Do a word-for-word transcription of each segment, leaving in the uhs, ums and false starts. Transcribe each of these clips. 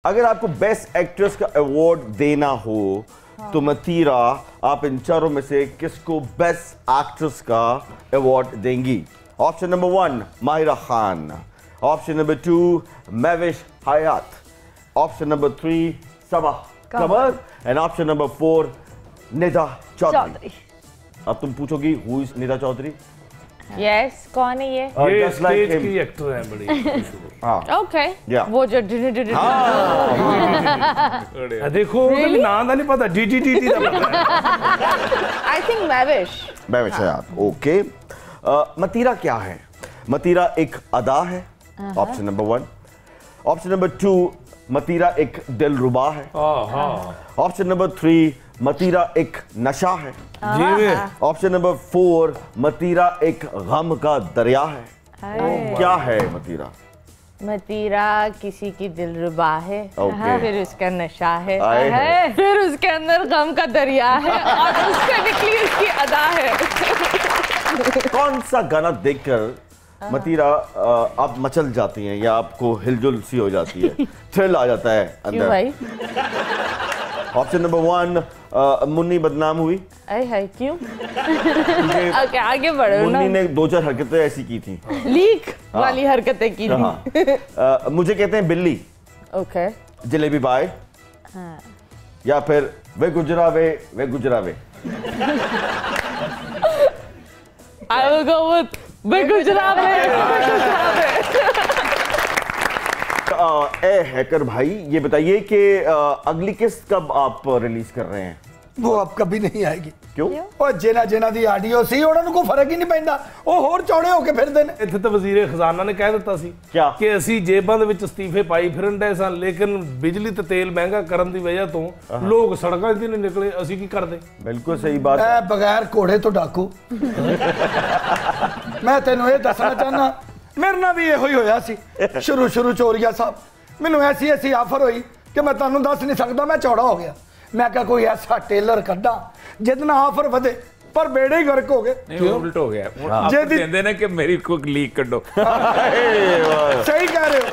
अगर आपको best actress का अवार्ड देना हो हाँ। तो मतीरा आप इन चारों में से किसको बेस्ट एक्ट्रेस का अवार्ड देंगी? Option number one Mahira Khan, option number two Mehwish Hayat, option number three Saba Qamar and option number four Nida Chaudhry. अब तुम पूछोगी who is Nida Chaudhry? Yes, कौन है ये? ये स्टेज की एक्टर है बड़ी। हाँ ओके, वो जो देखो नाम का नहीं पता, डी डी डी डी का पता है। I think Mehwish Mehwish Hayat. Okay, मतीरा क्या है? मतीरा एक अदा है, option number one. Option number two मतीरा एक दिलरुबा है। ऑप्शन नंबर थ्री मतीरा एक नशा है। ऑप्शन नंबर फोर मतीरा एक गम का दरिया है। क्या है मतीरा? मतीरा किसी की दिलरुबा है, okay. फिर उसका नशा है, है। फिर उसके अंदर गम का दरिया है और उससे निकली उसकी अदा है। कौन सा गाना देखकर मतीरा आप मचल जाती हैं या आपको हिलजुल सी हो जाती है, थ्रिल आ जाता है अंदर? भाई ऑप्शन नंबर वन मुन्नी बदनाम हुई। अरे है क्यों? ओके, आगे बढ़ो ना। मुन्नी ने दो चार हरकतें ऐसी की थी, लीक हाँ। वाली हरकतें की थी। हाँ। मुझे कहते हैं बिल्ली। ओके, जलेबी बाय हाँ। या फिर वे गुजरा वे वे गुजरा वे। I will go with वे गुजरा वे वे गुजरा वे। ए हैकर भाई, ये बताइए कि अगली किस्त कब आप रिलीज कर रहे हैं? वो अब कभी नहीं आएगी। क्यों? ਉਹ ਜਿਨ੍ਹਾਂ ਜਿਨ੍ਹਾਂ ਦੀ ਆਡੀਓ ਸੀ ਉਹਨਾਂ ਨੂੰ ਕੋਈ ਫਰਕ ਹੀ ਨਹੀਂ ਪੈਂਦਾ, ਉਹ ਹੋਰ ਚੌੜੇ ਹੋ ਕੇ ਫਿਰਦੇ ਨੇ। ਇੱਥੇ ਤਾਂ ਵਜ਼ੀਰ ਖਜ਼ਾਨਾ ਨੇ ਕਹਿ ਦਿੱਤਾ ਸੀ ਕਿ ਅਸੀਂ ਜੇਬਾਂ ਦੇ ਵਿੱਚ ਅਸਤੀਫੇ ਪਾਈ ਫਿਰਨ ਦੇ ਸਾਂ, ਲੇਕਿਨ ਬਿਜਲੀ ਤੇ ਤੇਲ ਮਹਿੰਗਾ ਕਰਨ ਦੀ ਵਜ੍ਹਾ ਤੋਂ ਲੋਕ ਸੜਕਾਂ ਤੇ ਨਹੀਂ ਨਿਕਲੇ, ਅਸੀਂ ਕੀ ਕਰਦੇ? ਬਿਲਕੁਲ ਸਹੀ ਬਾਤ ਹੈ। ਬਗੈਰ ਘੋੜੇ ਤੋਂ ਡਾਕੂ। ਮੈਂ ਤੈਨੂੰ ਇਹ ਦੱਸਣਾ ਚਾਹਨਾ, ਮੇਰੇ ਨਾਲ ਵੀ ਇਹੋ ਹੀ ਹੋਇਆ ਸੀ ਸ਼ੁਰੂ ਸ਼ੁਰੂ ਚੋਰੀਆ ਸਾਹਿਬ। ਮੈਨੂੰ ਐਸੀ ਐਸੀ ਆਫਰ ਹੋਈ ਕਿ ਮੈਂ ਤੁਹਾਨੂੰ ਦੱਸ ਨਹੀਂ ਸਕਦਾ, ਮੈਂ ਚੌੜਾ ਹੋ ਗਿਆ। मैं क्या कोई ऐसा टेलर कड्डा जितना ऑफर ਵਧੇ पर बेड़े ही गर्क हो गए। नहीं उल्ट हो गया, आप कहते हैं कि मेरी को लीक कर दो। सही कह रहे हो।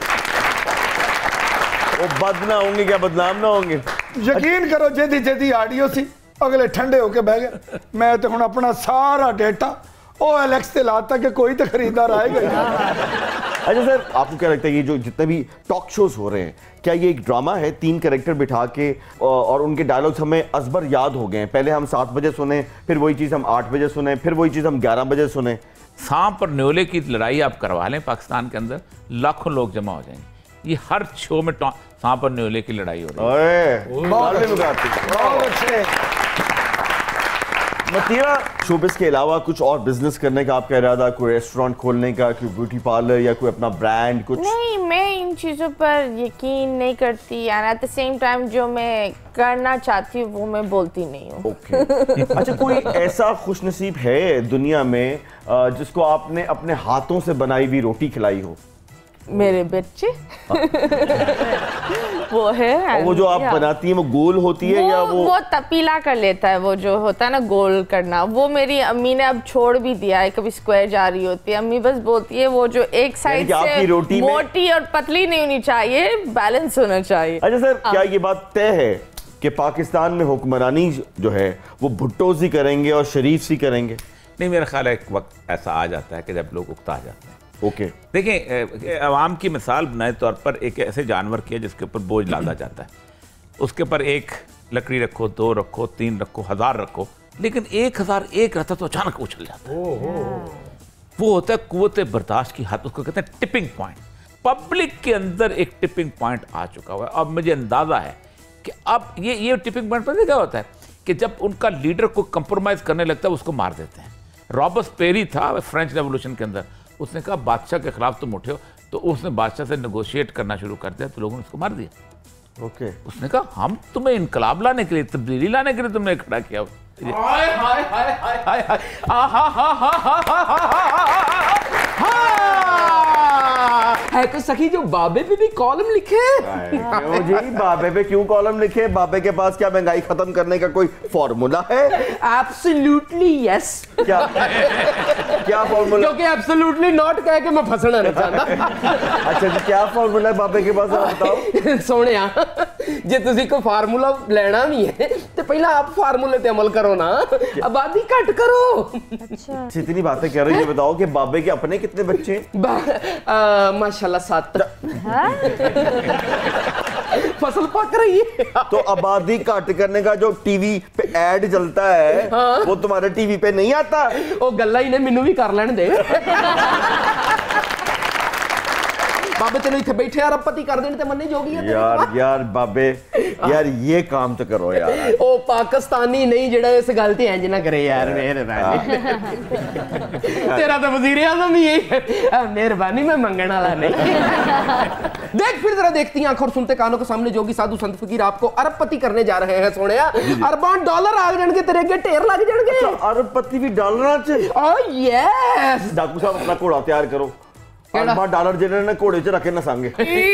वो बद ना होंगे क्या बदनाम ना होंगे? यकीन करो जेदी जेदी ऑडियो सी अगले ठंडे होके बह गए। मैं तो हुण अपना सारा डेटा ओ एलेक्स से लाता कि कोई तो खरीदार आएगा। अच्छा सर, आपको क्या लगता है ये जो जितने भी टॉक शोज हो रहे हैं, क्या ये एक ड्रामा है? तीन कैरेक्टर बिठा के और उनके डायलॉग्स हमें अजबर याद हो गए हैं। पहले हम सात बजे सुने, फिर वही चीज़ हम आठ बजे सुने, फिर वही चीज़ हम ग्यारह बजे सुने। सांप और न्योले की लड़ाई आप करवा लें पाकिस्तान के अंदर, लाखों लोग जमा हो जाएंगे। ये हर शो में सांप और न्योले की लड़ाई हो रही है। मतीरा, शोबिस के अलावा कुछ और बिजनेस करने का आपका इरादा? कोई रेस्टोरेंट खोलने का, कोई ब्यूटी पार्लर या कोई अपना ब्रांड कुछ? नहीं, मैं इन चीज़ों पर यकीन नहीं करती and at the same time जो मैं करना चाहती हूँ वो मैं बोलती नहीं हूँ। ओके। अच्छा, कोई ऐसा खुशनसीब है दुनिया में जिसको आपने अपने हाथों से बनाई हुई रोटी खिलाई हो? मेरे बच्चे। वो है। और वो जो आप बनाती हैं वो गोल होती है वो, या वो वो तपीला कर लेता है, वो जो होता है ना गोल करना, वो मेरी अम्मी ने अब छोड़ भी दिया है। कभी स्क्वायर जा रही होती है, अम्मी बस बोलती है वो जो एक साइड से रोटी मोटी और पतली नहीं होनी चाहिए, बैलेंस होना चाहिए। अच्छा सर, क्या ये बात तय है कि पाकिस्तान में हुक्मरानी जो है वो भुट्टो सी करेंगे और शरीफ सी करेंगे? नहीं, मेरा ख्याल है एक वक्त ऐसा आ जाता है कि जब लोग उकता जाते हैं। Okay okay. देखें, अवाम की मिसाल बनाए तौर पर एक ऐसे जानवर की है जिसके ऊपर बोझ लादा जाता है। उसके ऊपर एक लकड़ी रखो, दो रखो, तीन रखो, हजार रखो, लेकिन एक हजार एक रहता तो अचानक उछल जाता है। वो होता है कुव्वत बर्दाश्त की हद, उसको कहते हैं टिपिंग पॉइंट। पब्लिक के अंदर एक टिपिंग पॉइंट आ चुका हुआ है। अब मुझे अंदाजा है कि अब ये ये टिपिंग पॉइंट पता क्या होता है कि जब उनका लीडर को कंप्रोमाइज करने लगता है उसको मार देते हैं। रॉबर्सपेरी था फ्रेंच रेवोल्यूशन के अंदर, उसने कहा बादशाह के खिलाफ तुम उठे हो, तो उसने बादशाह से नेगोशिएट करना शुरू कर दिया, तो लोगों ने उसको मार दिया। Okay okay. उसने कहा हम तुम्हें इनकलाब लाने के लिए, तब्दीली लाने के लिए तुमने खड़ा किया। हाय हाय हाय हाय हाय हाय आहा हा हा हा है तो सखी जो बाबे पे भी कॉलम लिखे। क्यों जी, बाबे पे क्यों कॉलम लिखे? बाबे के पास क्या महंगाई खत्म करने का कोई फॉर्मूला है? Absolutely yes. क्या क्या फॉर्मूला? क्योंकि एब्सोल्युटली नॉट कह के मैं फसना नहीं चाहता। अच्छा जी, क्या फॉर्मूला है बाबे के पास, बताओ। सोने जे तुसी को फार्मूला लेना भी है तो पहला आप फार्मूले पे अमल करो ना, आबादी घट करो। अच्छा इतनी बातें कर रही है, बताओ कि बाबे के अपने कितने बच्चे हैं? माशाल्लाह सात। फसल पक रही है। तो आबादी घट करने का जो टीवी पे ऐड चलता है, हाँ? वो तुम्हारे टीवी पे नहीं आता? वो गल्ला ही ने मैनू भी कर लेने दे। बाबे तेन इतने बैठे अरबपति कर देने मन्ने जोगी है। यार यार बाबे यार ये काम तो करो यार। ओ पाकिस्तानी नहीं जेड़ा इस गल ते इंज ना करे यार, मेहरबानी। तेरा तो वजीर आज़म ही है, मेहरबानी मैं मंगने वाला नहीं। देख फिर जरा देखती हैं आंखों और सुनते कानों के सामने जोगी साधु संत फकीर आपको अरबपति करने जा रहे हैं। सोने अरबां डॉलर आ जाएंगे तेरे अगे, ढेर लग जाएंगे। अरबपति भी डॉलर च? Oh yes. डाकू साहब अपना घोड़ा तैयार करो, अरबा डॉलर जिन्हें ने घोड़े च रखे नसांगे।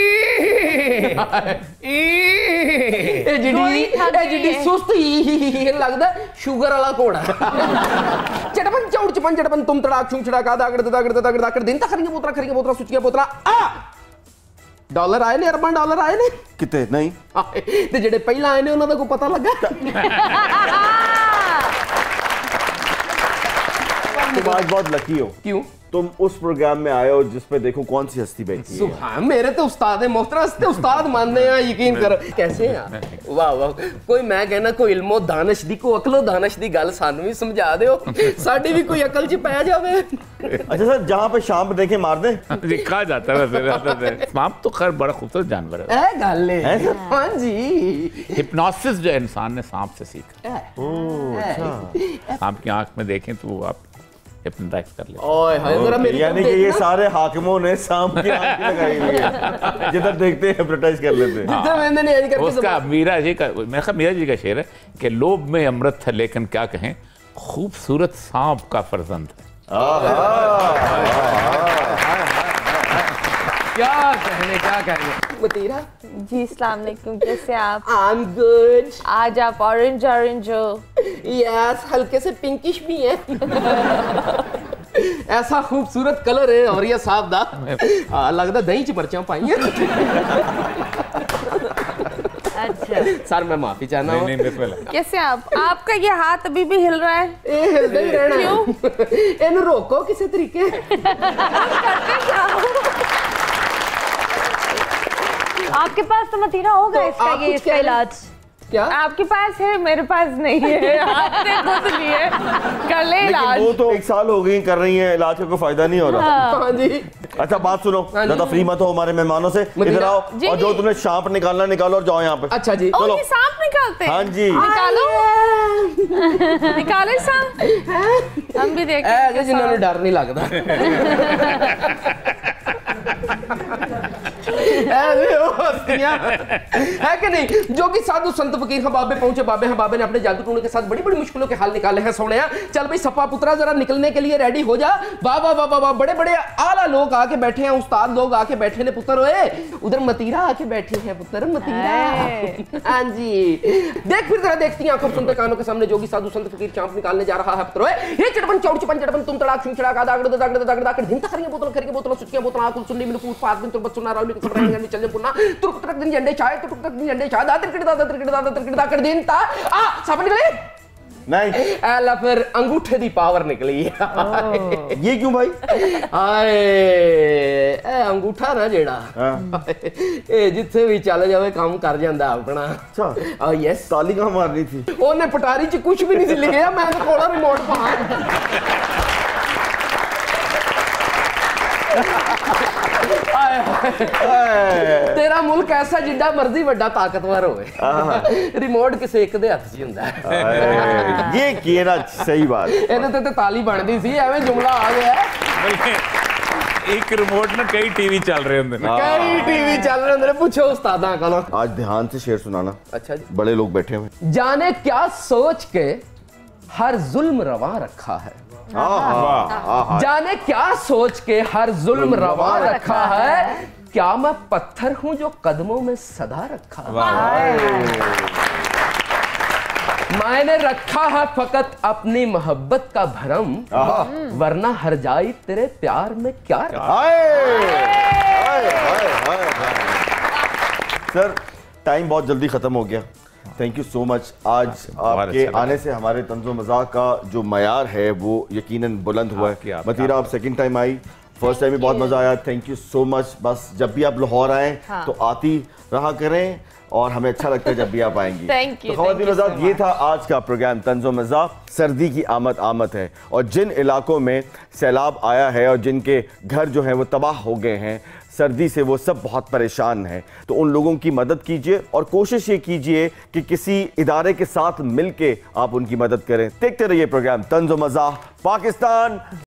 ए जिडी ए जिडी सुस्त ही लगदा शुगर वाला घोड़ा। चटपन चौड़ चपन चटपन तुम तड़ाक छुम छड़ा का दागड़ दागड़ दागड़ दागड़ दिन तक खरीगे बोतरा खरीगे बोतरा सुचिया बोतरा आ डॉलर आए ने, अरबां डॉलर आए ने किते नहीं ते जेडे पहला आए ने उन्हां दा को पता लगा। तुम आज बहुत लकी हो। क्यों? तुम उस प्रोग्राम में आए हो जिसपे देखो कौन सी हस्ती बैठी है। सुभान, मेरे तो उस्ताद है मोहतरम, ते उस्ताद मानने हैं, यकीन करो। कैसे हैं? वाह वाह, कोई मैं कहना कोई इल्मो दानिश दी, को अकलो दानिश दी गल सानू भी समझा दियो, साडी भी कोई अकल च पै जावे। अच्छा सर, जहां पे सांप देखे मार दे जी, कहा जाता है वैसे। सांप तो खैर बड़ा खूबसूरत जानवर है। ए गल है सर। हां जी, हिप्नोसिस जो इंसान ने सांप से सीखा। ओह अच्छा। सांप की आंख में देखें तो वो आप हिप्नोटाइज कर ले। ओए हाय, जरा मेरी यानी कि ये सारे हाकिमों ने सांप की आंख लगाई हुई है, जिधर देखते हैं हिप्नोटाइज कर लेते हैं। जिधर मैंने नहीं ऐसे करके उसका मीरा जी का, मेरा ख्याल मीरा जी का शेर है कि लोभ में अमृत था लेकिन क्या कहें, खूबसूरत सांप का फर्जंद है। क्या कहने क्या कहने। मतीरा जी, अस्सलाम वालेकुम, कैसे आप? I am good. आज आप ऑरेंज ऑरेंज हो। यस, हल्के से पिंकिश भी है। ऐसा खूबसूरत कलर है और ये साफ दा आ, लगता दही च पर्चा पाई है। अच्छा सर, मैं माफी चाहना हूँ। कैसे आप? आपका ये हाथ अभी भी हिल रहा है। ए हिलदा ही रहना। क्यों? इन्हें रोको किसी तरीके। आपके पास तो मतीरा होगा तो इसका ये इसका इलाज। क्या आपके पास है, मेरे पास नहीं है। आपने खुद लिए कर ले इलाज। वो तो एक साल हो गई कर रही है, इलाज का कोई फायदा नहीं हो रहा। हाँ जी। अच्छा बात सुनो, ज्यादा फ्री मत हो हमारे मेहमानों से, इधर आओ और जो तुमने सांप निकालना निकालो और जाओ यहाँ पे। अच्छा जी, चलो। सांप निकालते हैं? हाँ जी, निकालो निकाले सांप, हम भी देखते हैं जिन्होंने डर नहीं लगता। है कि नहीं? जो कि साधु संत फकीर हैं, बाबे पहुंचे, बाबे हैं, बाबे ने अपने जादू टूने के साथ बड़ी बड़ी मुश्किलों के हाल निकाले हैं। सोने चल भाई सपा पुत्रा जरा निकलने के लिए रेडी हो जा। वाह वाह वाह वाह, बड़े बड़े आला लोग आके बैठे हैं, उस्ताद लोग आके बैठे ने पुत्र। ओए उधर मतीरा आके बैठी है पुत्र, मतीरा। हाँ जी, देख फिर जरा देखती हैं आंखों सुनते कानों के सामने जोगी साधु संत फकीर चांप निकालने जा रहा है पुत्र। ये चटपन चौड़ चपन चटपन तुम तड़ाक छुम छड़ा का दागड़ दागड़ दागड़ दागड़ दिन तक करेंगे बोतल करके बोतल सुचिया बोतल आकुल सुनने में फूट फात में तुम बच्चों नाराल में सब रहेंगे चल पुना तुरक तक दिन झंडे चाय तुरक तक दिन झंडे चाय दातर किड़ दातर किड़ दातर किड़ दाकर दिन ता आ सब निकले नहीं एला फिर अंगूठे दी पावर निकली। ये क्यों भाई? आए ए अंगूठा ना जेड़ा ए जिथे भी चल जावे काम कर जांदा अपना। अच्छा आ यस, ताली कहां मारनी थी? ओने पटारी च कुछ भी नहीं सी लिखया, मैं तो कोला रिमोट पा। तेरा मुल्क ऐसा जिड्डा मर्जी बड़ा ताकतवर होवे, रिमोट किसी एक दे हथ च हुंदा है। ये किया सही बात, इहदे ते ते ताली बनदी सी, एवें जुमला आ गया। एक रिमोट में कई टीवी चल रहे होंगे, कई टीवी चल रहे होंगे। पूछो उस्तादा कोलों। आज ध्यान से शेर सुनाना। अच्छा जी। बड़े लोग बैठे हुए। जाने क्या सोच के हर जुल्म रवा रखा है, जाने क्या सोच के हर जुल्म रवा रखा है, क्या मैं पत्थर हूं जो कदमों में सदा रखा है। मैंने रखा है फकत अपनी मोहब्बत का भरम, वरना हर जाई तेरे प्यार में क्या सर टाइम बहुत जल्दी खत्म हो गया। Thank you so much. आज आपके आने से हमारे तंज़ो मज़ाक का जो मयार है वो यकीनन बुलंद हुआ है। मतीरा आप सेकंड टाइम आई, फर्स्ट टाइम भी बहुत मजा आया। Thank you so much. बस जब भी आप लाहौर आए हाँ। तो आती रहा करें और हमें अच्छा लगता है जब भी आप आएंगी। Thank you. तो ख़वातीन हज़रात ये था आज का प्रोग्राम तंज़ो मज़ाक। सर्दी की आमद आमद है और जिन इलाकों में सैलाब आया है और जिनके घर जो हैं वो तबाह हो गए हैं सर्दी से, वो सब बहुत परेशान हैं, तो उन लोगों की मदद कीजिए और कोशिश ये कीजिए कि किसी इदारे के साथ मिलके आप उनकी मदद करें। देखते रहिए प्रोग्राम तंज़ो मज़ाक पाकिस्तान।